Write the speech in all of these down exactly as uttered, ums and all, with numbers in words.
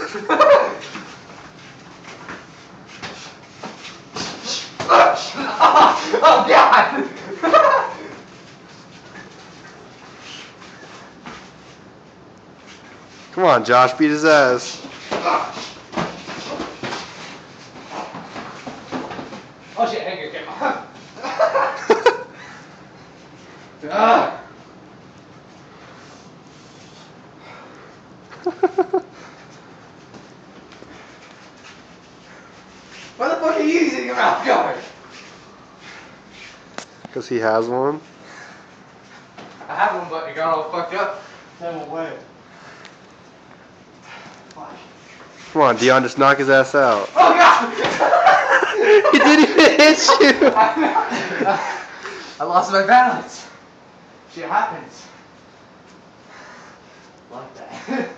Oh God! Come on, Josh, beat his ass. Oh shit, Edgar came on. Ah. Why the fuck are you using your mouth guard? Because he has one. I have one, but it got all fucked up. That won't wear it. Fuck. Come on, Dion, just knock his ass out. Oh God! He didn't even hit you. I lost my balance. Shit happens. Like that.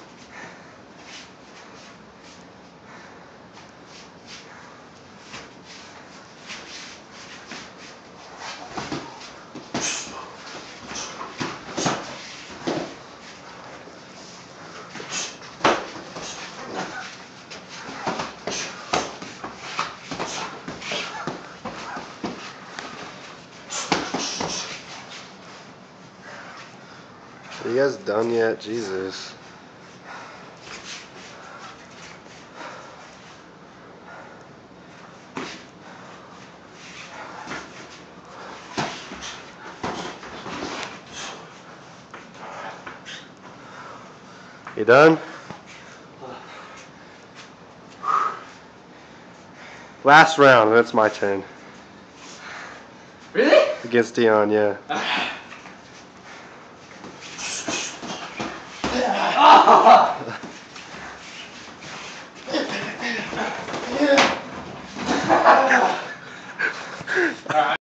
Are you guys done yet? Jesus. You done? Last round, that's my turn. Really? Against Dion, yeah. Oh!